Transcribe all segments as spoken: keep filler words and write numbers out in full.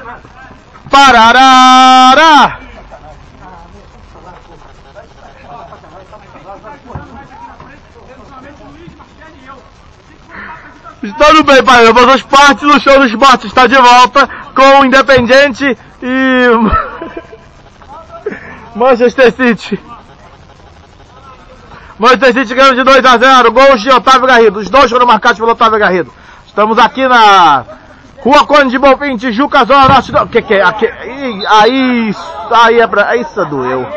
Parará! Tudo bem, pai. Vamos às partes do show do esporte. Está de volta com o Independiente e Manchester City. Manchester City ganhando de dois a zero. Gols de Otávio Garrido. Os dois foram marcados pelo Otávio Garrido. Estamos aqui na Rua Conde de Bonfim, Tijuca, Zona Norte do... Que que é? Aqui... Aí... Aí é pra... Isso doeu.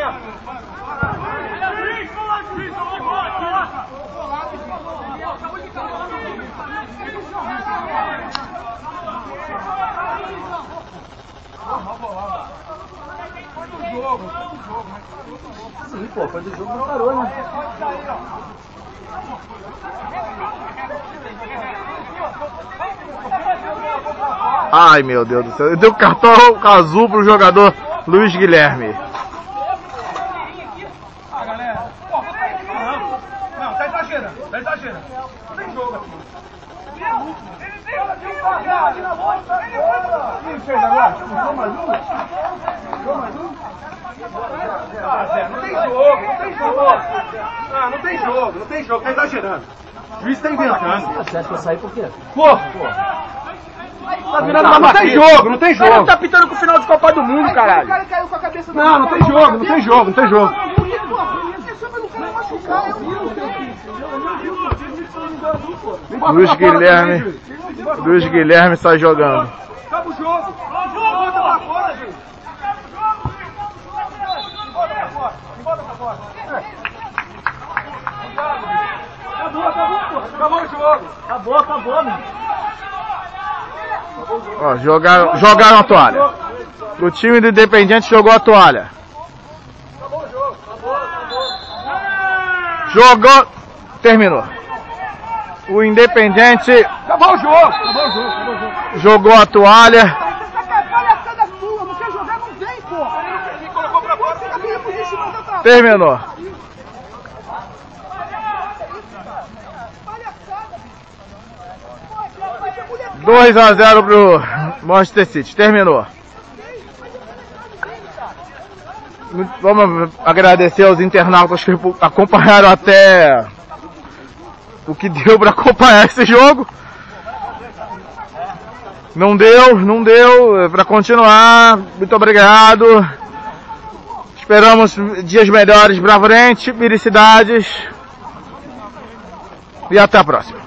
Sim, pô, foi do jogo, não parou, né? Ai, meu Deus do céu. Deu cartão azul pro jogador Luiz Guilherme. Ah, galera. Pô, não, tá exagerando, tá exagerando. Não tem jogo aqui. Ele tem ali na volta. Quem fez agora? Jogou mais um? Jogou mais um? Ah, Zé, não tem jogo, não tem jogo. Ah, não tem jogo, não tem jogo, tá exagerando. O juiz tá inventando. Você acha que eu saí por quê? Porra! Tá virando uma Não tem jogo, não tem jogo. O cara tá pitando com o final de Copa do Mundo, caralho. O cara caiu com a cabeça Não, não tem jogo, não tem jogo, não tem jogo. Luiz Guilherme. Luiz Guilherme sai jogando. Acaba o jogo. Bota pra fora, gente. Bota pra fora. Bota pra fora. Acabou, acabou, pô. Acabou o jogo. Acabou, acabou, meu. Ó, jogaram, jogaram a toalha. O time do Independiente jogou a toalha. Acabou o jogo. Acabou, acabou. Jogou. Terminou. O Independiente. Acabou o jogo. Acabou o jogo. Acabou o jogo. Jogou a toalha. Palhaçada sua. Não quer jogar, não vem, pô. Ele colocou pra fora. Terminou. dois a zero pro Manchester City. Terminou. Vamos agradecer aos internautas que acompanharam até o que deu para acompanhar esse jogo. Não deu, não deu para continuar. Muito obrigado. Esperamos dias melhores pra frente, felicidades. E até a próxima.